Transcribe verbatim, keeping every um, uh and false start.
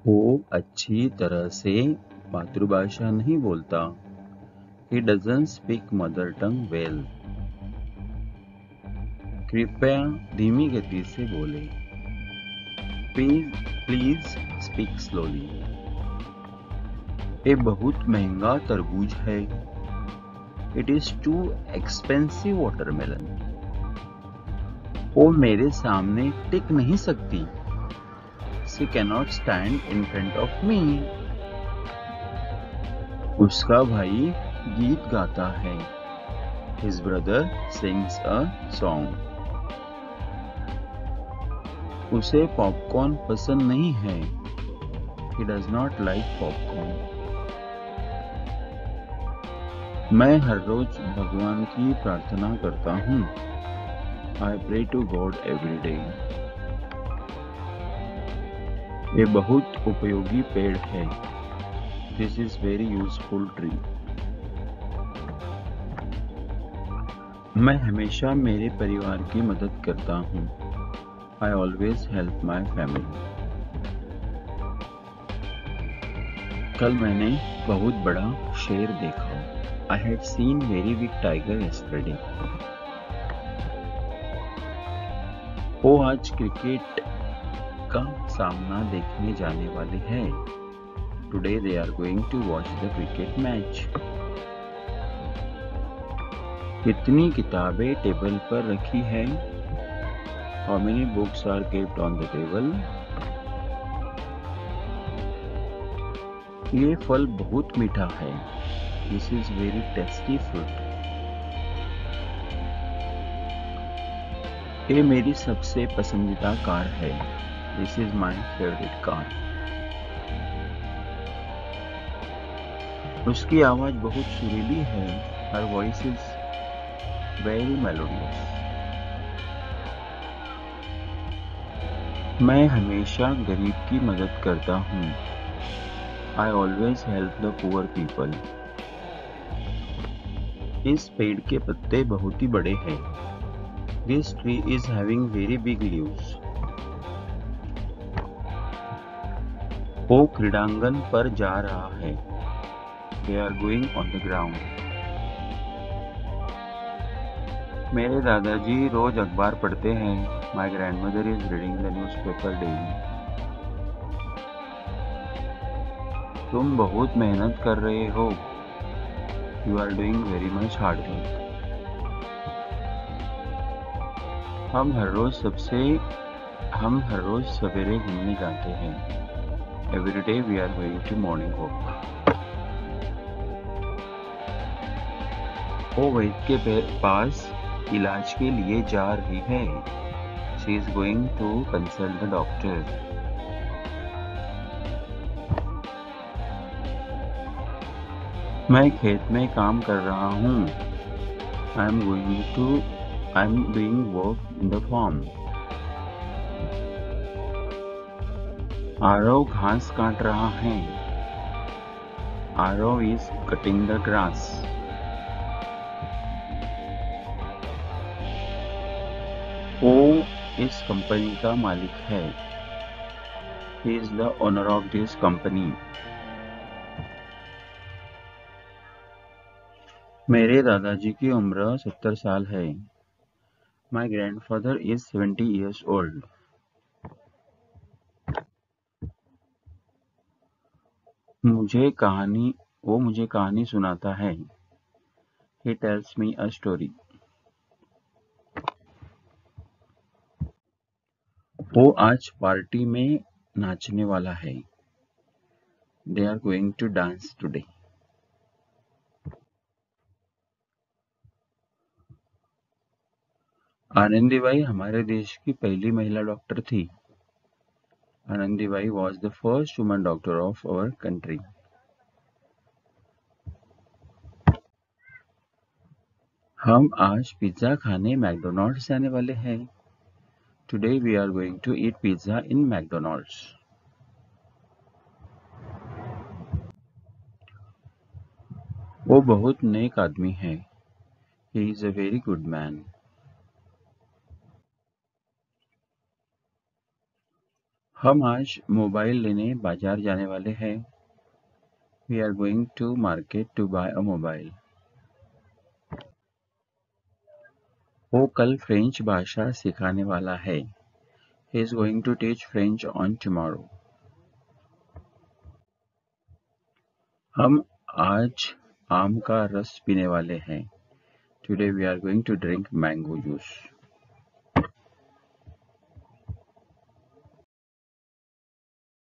वो अच्छी तरह से मातृभाषा नहीं बोलता। He doesn't speak mother tongue well. कृपया धीमी गति से बोले। Please, please speak slowly. ये बहुत महंगा तरबूज है। It is too expensive watermelon. वो मेरे सामने टिक नहीं सकती। She cannot stand in front of me. उसका भाई गीत गाता है। His brother sings a song. उसे पॉपकॉर्न पसंद नहीं है। He does not like popcorn. मैं हर रोज भगवान की प्रार्थना करता हूँ। I pray to God every day. ये बहुत उपयोगी पेड़ है। This is very useful tree. मैं हमेशा मेरे परिवार की मदद करता हूँ। I always help my family. कल मैंने बहुत बड़ा शेर देखा। I had seen very big tiger yesterday. वो आज क्रिकेट का सामना देखने जाने वाले हैं। Today they are going to watch the cricket match. कितनी किताबें टेबल पर रखी हैं? How many books are kept on the table? ये फल बहुत मीठा है। This is very tasty fruit. ये मेरी सबसे पसंदीदा कार है। This is my favorite car. उसकी आवाज बहुत सुरीली है। Her voice is very melodious. मैं हमेशा गरीब की मदद करता हूँ। I always help the poor people. इस पेड़ के पत्ते बहुत ही बड़े हैं। This tree is having very big leaves. वो क्रीड़ांगन पर जा रहा है। They are going on the ground. मेरे दादाजी रोज अखबार पढ़ते हैं। My grandmother is reading the newspaper daily. तुम बहुत मेहनत कर रहे हो। You are doing very much hard work. हम हर रोज सबसे हम हर रोज सवेरे घूमने जाते हैं। Every day we are going to morning walk. वो वैद्य के पास इलाज के लिए जा रही है। She is going to consult the doctor. मैं खेत में काम कर रहा हूँ। I am going to I am doing work in the farm. Aarav घास काट रहा है। Aarav is cutting the grass. वो इस कंपनी का मालिक है। He is the owner of this company. मेरे दादाजी की उम्र सत्तर साल है। My grandfather is seventy years old. मुझे कहानी वो मुझे कहानी सुनाता है। He tells me a story. वो आज पार्टी में नाचने वाला है। They are going to dance today. Anandibai हमारे देश की पहली महिला डॉक्टर थी। Anandibai was the first woman doctor of our country. हम आज पिज्जा खाने मैकडोनाल्ड्स जाने वाले हैं। Today we are going to eat pizza in McDonald's. वो बहुत नेक आदमी है। He is a very good man. हम आज मोबाइल लेने बाजार जाने वाले हैं। We are going to market to buy a mobile. वो कल फ्रेंच भाषा सिखाने वाला है। He is going to teach French on tomorrow. हम आज आम का रस पीने वाले हैं। Today we are going to drink mango juice.